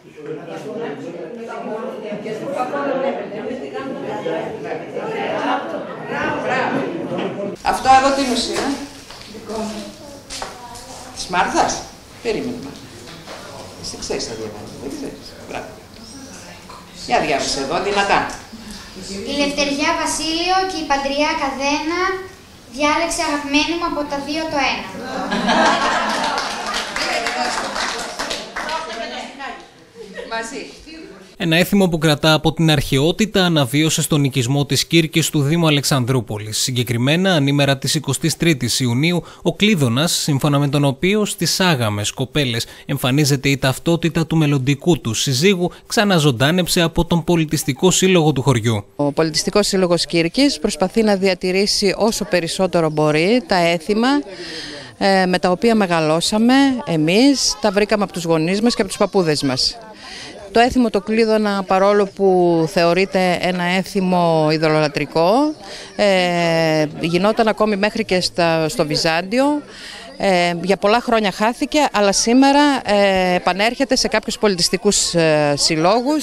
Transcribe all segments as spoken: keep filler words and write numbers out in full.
Αυτό εδώ τι είναι? Της Μάρθας. Περίμενε Μάρθα. Εσύ ξέρεις τα διαβάζεις, δεν ξέρεις. Μπράβο. Για διάβασε εδώ, δυνατά. Η Λευτεριά Βασίλειο και η Παντριά Καδένα διάλεξε αγαπημένη μου από τα δύο το ένα. Μαζί. Ένα έθιμο που κρατά από την αρχαιότητα αναβίωσε στον οικισμό της Κύρκης του Δήμου Αλεξανδρούπολης. Συγκεκριμένα, ανήμερα της εικοστής τρίτης Ιουνίου, ο Κλείδωνας, σύμφωνα με τον οποίο στις άγαμες κοπέλες εμφανίζεται η ταυτότητα του μελλοντικού του συζύγου, ξαναζωντάνεψε από τον Πολιτιστικό Σύλλογο του χωριού. Ο Πολιτιστικός Σύλλογος Κύρκης προσπαθεί να διατηρήσει όσο περισσότερο μπορεί τα έθιμα με τα οποία μεγαλώσαμε εμείς, τα βρήκαμε από τους γονείς μας και από τους παππούδες μας. Το έθιμο το Κλείδωνα, παρόλο που θεωρείται ένα έθιμο ειδωλολατρικό, ε, γινόταν ακόμη μέχρι και στα, στο Βυζάντιο. Ε, για πολλά χρόνια χάθηκε, αλλά σήμερα ε, επανέρχεται σε κάποιους πολιτιστικούς ε, συλλόγους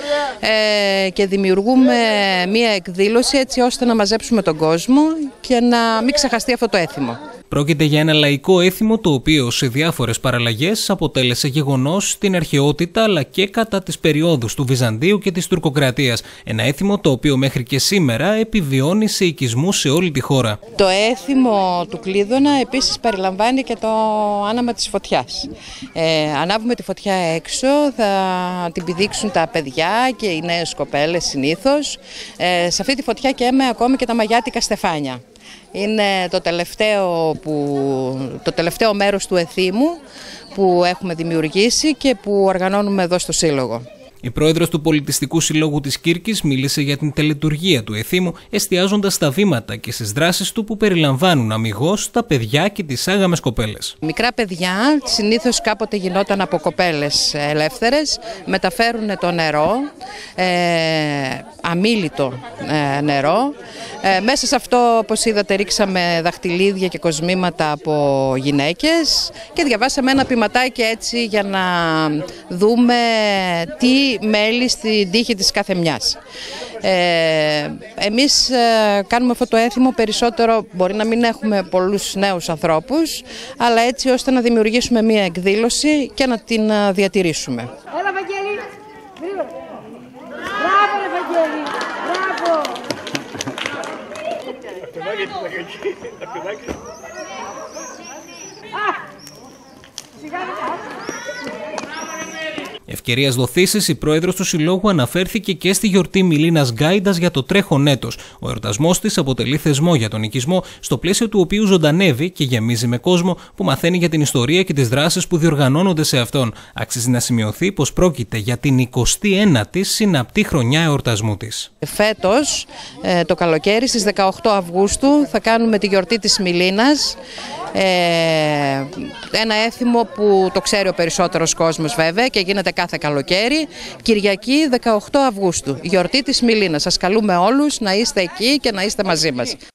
ε, και δημιουργούμε μία εκδήλωση έτσι ώστε να μαζέψουμε τον κόσμο και να μην ξεχαστεί αυτό το έθιμο. Πρόκειται για ένα λαϊκό έθιμο το οποίο σε διάφορες παραλλαγές αποτέλεσε γεγονός στην αρχαιότητα αλλά και κατά τις περιόδους του Βυζαντίου και της Τουρκοκρατίας. Ένα έθιμο το οποίο μέχρι και σήμερα επιβιώνει σε οικισμούς σε όλη τη χώρα. Το έθιμο του Κλείδωνα επίσης περιλαμβάνει και το άναμα της φωτιάς. Ε, ανάβουμε τη φωτιά έξω, θα την πηδήξουν τα παιδιά και οι νέες κοπέλες συνήθως. Ε, σε αυτή τη φωτιά καίμε ακόμη και τα μαγιάτικα στεφάνια. Είναι το τελευταίο, που, το τελευταίο μέρος του εθήμου που έχουμε δημιουργήσει και που οργανώνουμε εδώ στο Σύλλογο. Η πρόεδρος του Πολιτιστικού Συλλόγου της Κύρκης μίλησε για την τελετουργία του εθήμου, εστιάζοντας στα βήματα και στις δράσεις του που περιλαμβάνουν αμιγώς τα παιδιά και τις άγαμες κοπέλες. Μικρά παιδιά, συνήθως κάποτε γινόταν από κοπέλες ελεύθερες, μεταφέρουν το νερό, ε, αμίλητο ε, νερό. Ε, μέσα σε αυτό, όπως είδατε, ρίξαμε δαχτυλίδια και κοσμήματα από γυναίκες και διαβάσαμε ένα ποιηματάκι έτσι για να δούμε τι μέλη στην τύχη της κάθε μιας. Ε, εμείς ε, κάνουμε αυτό το έθιμο περισσότερο, μπορεί να μην έχουμε πολλούς νέους ανθρώπους, αλλά έτσι ώστε να δημιουργήσουμε μία εκδήλωση και να την ε, διατηρήσουμε. Έλα Βαγγέλη, γρήγορα. Μπράβο ρε Βαγγέλη, μπράβο. Σιγά Ευκαιρίας δοθήσης, η πρόεδρος του Συλλόγου αναφέρθηκε και στη γιορτή Μιλίνας Γκάιντας για το τρέχον έτος. Ο εορτασμός της αποτελεί θεσμό για τον οικισμό, στο πλαίσιο του οποίου ζωντανεύει και γεμίζει με κόσμο που μαθαίνει για την ιστορία και τις δράσεις που διοργανώνονται σε αυτόν. Αξίζει να σημειωθεί πως πρόκειται για την εικοστή ένατη συναπτή χρονιά εορτασμού της. Φέτος, το καλοκαίρι, στις δεκαοκτώ Αυγούστου, θα κάνουμε τη γιορτή της Μιλίνας. Ε, ένα έθιμο που το ξέρει ο περισσότερος κόσμος βέβαια και γίνεται κάθε καλοκαίρι, Κυριακή δεκαοκτώ Αυγούστου, γιορτή της Μιλίνας. Σας καλούμε όλους να είστε εκεί και να είστε μαζί μας.